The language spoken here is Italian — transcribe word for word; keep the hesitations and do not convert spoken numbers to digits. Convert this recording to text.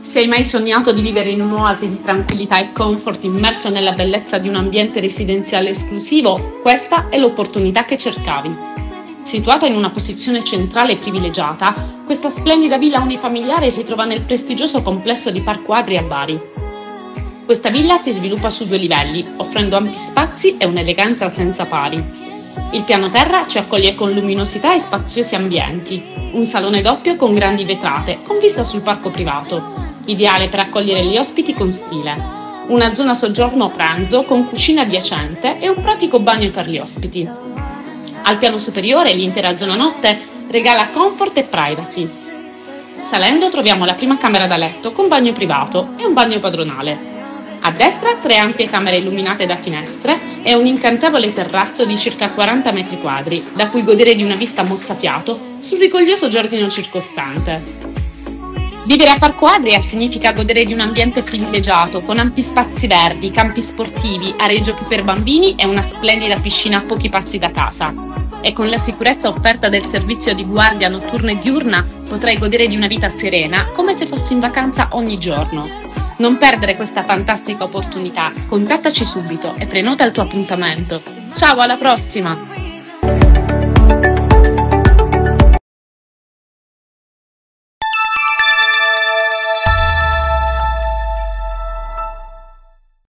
Se hai mai sognato di vivere in un'oasi di tranquillità e comfort immerso nella bellezza di un ambiente residenziale esclusivo, questa è l'opportunità che cercavi. Situata in una posizione centrale e privilegiata, questa splendida villa unifamiliare si trova nel prestigioso complesso di Parco Adria a Bari. Questa villa si sviluppa su due livelli, offrendo ampi spazi e un'eleganza senza pari. Il piano terra ci accoglie con luminosità e spaziosi ambienti, un salone doppio con grandi vetrate, con vista sul parco privato, ideale per accogliere gli ospiti con stile, una zona soggiorno pranzo con cucina adiacente e un pratico bagno per gli ospiti. Al piano superiore l'intera zona notte regala comfort e privacy. Salendo troviamo la prima camera da letto con bagno privato e un bagno padronale. A destra tre ampie camere illuminate da finestre e un incantevole terrazzo di circa quaranta metri quadri, da cui godere di una vista mozzafiato sul rigoglioso giardino circostante. Vivere a Parco Adria significa godere di un ambiente privilegiato, con ampi spazi verdi, campi sportivi, aree giochi per bambini e una splendida piscina a pochi passi da casa. E con la sicurezza offerta del servizio di guardia notturna e diurna potrai godere di una vita serena, come se fossi in vacanza ogni giorno. Non perdere questa fantastica opportunità, contattaci subito e prenota il tuo appuntamento. Ciao, alla prossima!